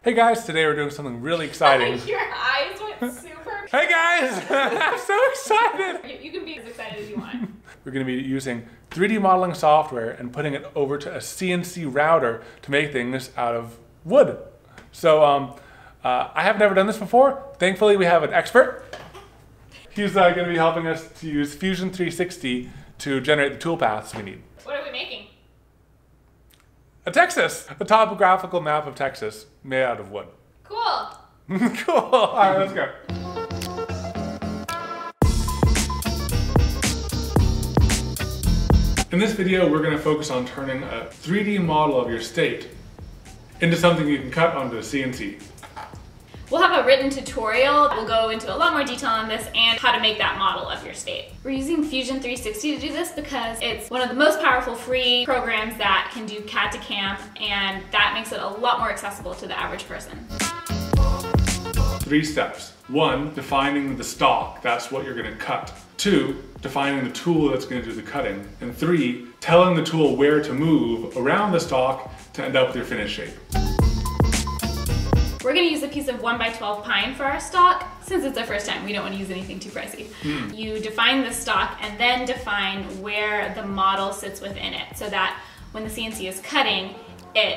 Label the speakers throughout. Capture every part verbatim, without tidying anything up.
Speaker 1: Hey guys, today we're doing something really exciting.
Speaker 2: Your eyes went super.
Speaker 1: Hey guys, I'm so excited.
Speaker 2: You can be as excited as you want.
Speaker 1: We're going to be using three D modeling software and putting it over to a C N C router to make things out of wood. So um, uh, I have never done this before. Thankfully, we have an expert. He's uh, going to be helping us to use Fusion three sixty to generate the toolpaths we need.
Speaker 2: What are we making?
Speaker 1: A Texas, a topographical map of Texas made out of wood.
Speaker 2: Cool.
Speaker 1: Cool. All right, let's go. In this video, we're going to focus on turning a three D model of your state into something you can cut onto a C N C.
Speaker 2: We'll have a written tutorial. We'll go into a lot more detail on this and how to make that model of your state. We're using Fusion three sixty to do this because it's one of the most powerful free programs that can do C A D to cam, and that makes it a lot more accessible to the average person.
Speaker 1: Three steps. One, defining the stock. That's what you're going to cut. Two, defining the tool that's going to do the cutting. And three, telling the tool where to move around the stock to end up with your finished shape.
Speaker 2: We're going to use a piece of one by twelve pine for our stock. Since it's our first time, we don't want to use anything too pricey. Mm. You define the stock and then define where the model sits within it so that when the C N C is cutting, it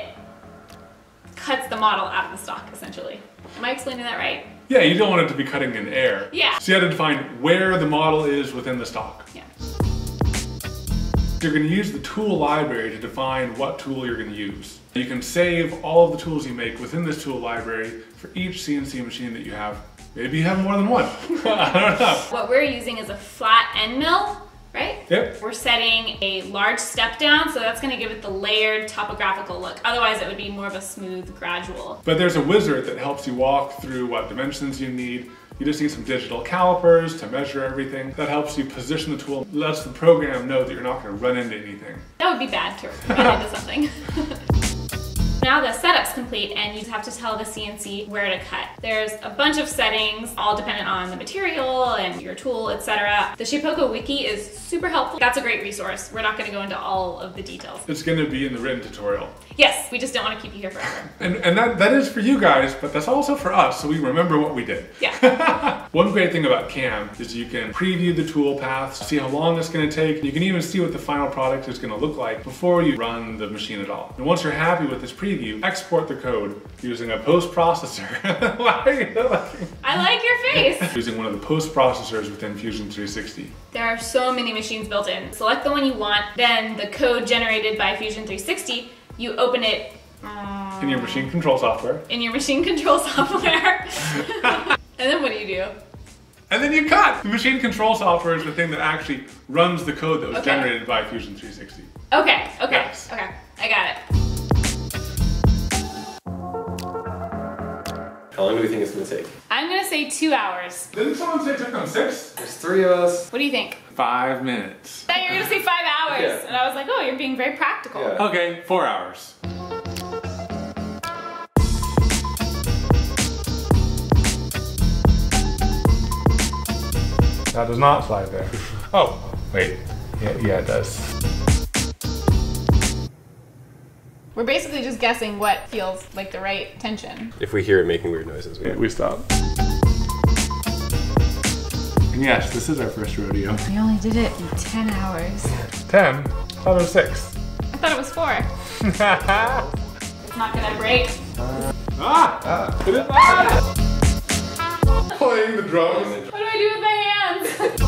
Speaker 2: cuts the model out of the stock, essentially. Am I explaining that right?
Speaker 1: Yeah, you don't want it to be cutting in air.
Speaker 2: Yeah.
Speaker 1: So you have to define where the model is within the stock.
Speaker 2: Yeah.
Speaker 1: You're going to use the tool library to define what tool you're going to use. You can save all of the tools you make within this tool library for each C N C machine that you have. Maybe you have more than one. I don't know.
Speaker 2: What we're using is a flat end mill, right?
Speaker 1: Yep.
Speaker 2: We're setting a large step down, so that's going to give it the layered topographical look. Otherwise, it would be more of a smooth, gradual.
Speaker 1: But there's a wizard that helps you walk through what dimensions you need. You just need some digital calipers to measure everything. That helps you position the tool, lets the program know that you're not going to run into anything.
Speaker 2: That would be bad to run into something. Now the setup's complete and you have to tell the C N C where to cut. There's a bunch of settings, all dependent on the material and your tool, et cetera. The Shapeoko wiki is super helpful. That's a great resource. We're not going to go into all of the details.
Speaker 1: It's going to be in the written tutorial.
Speaker 2: Yes, we just don't want to keep you here forever.
Speaker 1: And, and that, that is for you guys, but that's also for us, so we remember what we did.
Speaker 2: Yeah.
Speaker 1: One great thing about Cam is you can preview the tool paths, see how long it's going to take. You can even see what the final product is going to look like before you run the machine at all. And once you're happy with this preview, export the code using a post-processor. Why are you looking?
Speaker 2: I like your face.
Speaker 1: Using one of the post-processors within Fusion three sixty.
Speaker 2: There are so many machines built in. Select the one you want, then the code generated by Fusion three sixty, you open it um,
Speaker 1: in your machine control software.
Speaker 2: In your machine control software. And then what do you do?
Speaker 1: And then you cut! The machine control software is the thing that actually runs the code that was
Speaker 2: okay.
Speaker 1: generated by Fusion three sixty.
Speaker 2: Okay, okay,
Speaker 1: yes.
Speaker 2: okay, I got it.
Speaker 3: How long do we think it's gonna take?
Speaker 2: I'm gonna say two hours.
Speaker 1: Didn't someone say it took them six?
Speaker 3: There's three of us.
Speaker 2: What do you think?
Speaker 1: Five minutes.
Speaker 2: I thought you were gonna say five hours.
Speaker 3: Yeah.
Speaker 2: And I was like, oh, you're being very practical.
Speaker 3: Yeah.
Speaker 1: Okay, four hours. That does not slide there. Oh, wait. Yeah, yeah, it does.
Speaker 2: We're basically just guessing what feels like the right tension.
Speaker 3: If we hear it making weird noises, we,
Speaker 1: Yeah, we stop. And yes, this is our first rodeo.
Speaker 4: We only did it in ten hours.
Speaker 1: Ten? I thought it was six.
Speaker 2: I thought it was four. It's not gonna break.
Speaker 1: Uh, ah! ah. It is ah! Playing the drums.
Speaker 2: What do I do with my hands?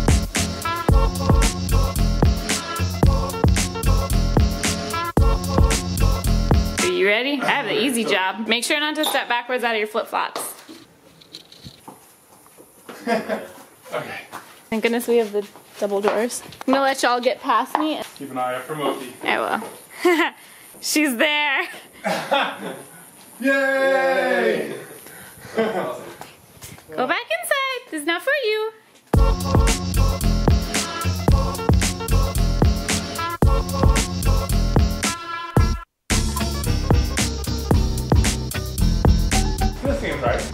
Speaker 2: Are you ready? I have the easy job. Make sure not to step backwards out of your flip-flops.
Speaker 1: Okay.
Speaker 2: Thank goodness we have the double doors. I'm gonna let y'all get past me.
Speaker 1: Keep an eye out for Moki.
Speaker 2: I will. She's there.
Speaker 1: Yay!
Speaker 2: Go back inside. This is not for you.
Speaker 1: This seems right.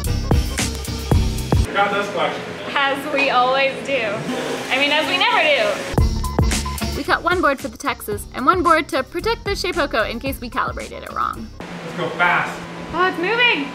Speaker 1: Got this collection.
Speaker 2: As we always do. I mean, as we never do. We cut one board for the Texas and one board to protect the Shapeoko in case we calibrated it wrong.
Speaker 1: Let's go fast.
Speaker 2: Oh, it's moving.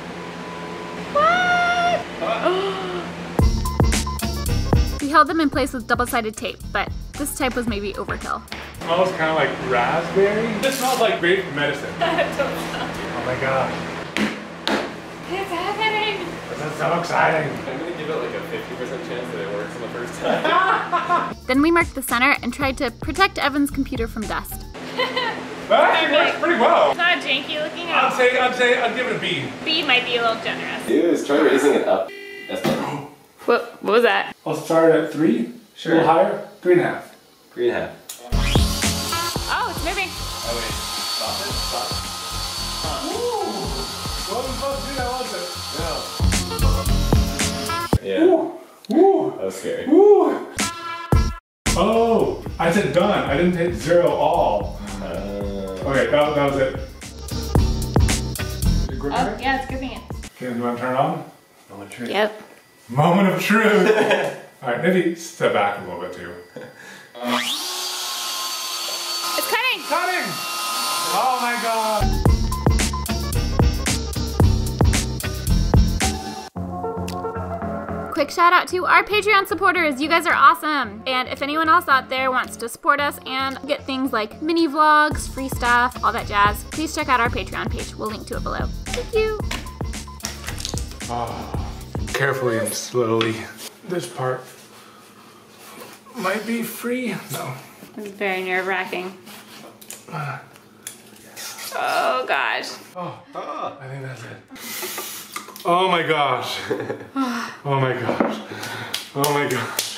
Speaker 2: What? We held them in place with double-sided tape, but this type was maybe overkill.
Speaker 1: Smells kind of like raspberry. This smells like great medicine. Oh my gosh.
Speaker 2: It's happening.
Speaker 1: This is so exciting.
Speaker 3: I'm gonna give it like a fifty percent chance that it works on the first time.
Speaker 2: Then we marked the center and tried to protect Evan's computer from dust.
Speaker 1: That actually works pretty well.
Speaker 2: It's not janky looking
Speaker 1: I'd
Speaker 2: at all.
Speaker 1: say, I'd say, I'd give it a B.
Speaker 2: B might be a little generous.
Speaker 3: Dude, try raising it up. That's fine.
Speaker 2: What, what was that?
Speaker 1: I'll start at three.
Speaker 3: Sure.
Speaker 1: A little higher. Three and a half.
Speaker 3: Three and a half.
Speaker 2: Oh, it's moving.
Speaker 3: Oh wait, stop it, stop.
Speaker 1: Ooh. Wasn't supposed to do that, was it?
Speaker 3: No. Yeah.
Speaker 1: Ooh. Ooh.
Speaker 3: That was scary.
Speaker 1: Ooh. Oh, I said done. I didn't hit zero all.
Speaker 3: Uh,
Speaker 1: Okay, that, that was it.
Speaker 2: Oh, yeah, it's gripping it.
Speaker 1: Okay, do you want to turn it on?
Speaker 3: moment of truth.
Speaker 2: Yep.
Speaker 1: Moment of truth. All right, maybe step back a little bit too. Uh,
Speaker 2: It's cutting.
Speaker 1: cutting! Oh my god.
Speaker 2: Quick shout out to our Patreon supporters. You guys are awesome. And if anyone else out there wants to support us and get things like mini vlogs, free stuff, all that jazz, please check out our Patreon page. We'll link to it below. Thank you.
Speaker 1: Oh, carefully and slowly. This part might be free. No.
Speaker 2: It's very nerve-wracking. Oh gosh.
Speaker 1: Oh, I think that's it. Oh my gosh. Oh my gosh. Oh my gosh.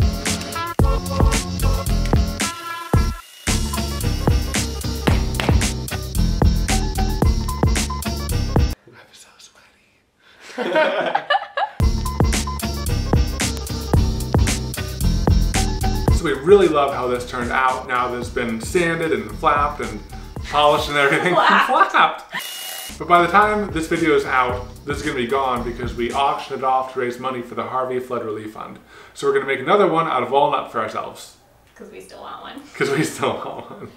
Speaker 1: I'm so sweaty. So we really love how this turned out. Now that it's been sanded and flapped and polished and everything.
Speaker 2: Flapped.
Speaker 1: Flapped. But by the time this video is out, this is gonna be gone because we auctioned it off to raise money for the Harvey Flood Relief Fund. So we're gonna make another one out of walnut for ourselves.
Speaker 2: Because we still want one.
Speaker 1: Because we still want one.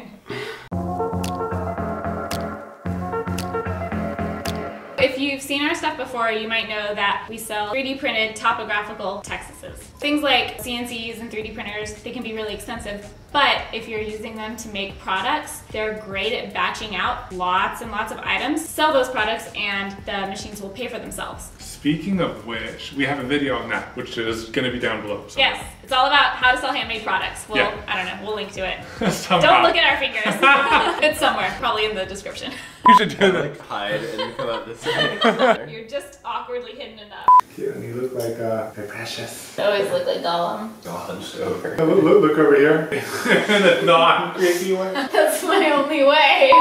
Speaker 2: If you've seen our stuff before, you might know that we sell three D printed topographical Texases. Things like C N Cs and three D printers, they can be really expensive, but if you're using them to make products, they're great at batching out lots and lots of items. Sell those products and the machines will pay for themselves.
Speaker 1: Speaking of which, we have a video on that, which is gonna be down below. somewhere.
Speaker 2: Yes, it's all about how to sell handmade products. Well,
Speaker 1: Yeah.
Speaker 2: I don't know, we'll link to it.
Speaker 1: Somehow.
Speaker 2: Don't look at our fingers. It's somewhere, probably in the description.
Speaker 1: You should do that.
Speaker 3: Like hide and come out this way.
Speaker 2: You're just awkwardly hidden enough.
Speaker 1: Cute, and you look like uh, like precious.
Speaker 2: Always look like Gollum.
Speaker 3: Hunched over.
Speaker 1: Look, look, look over here. In a non-creepy way.
Speaker 2: That's my only way.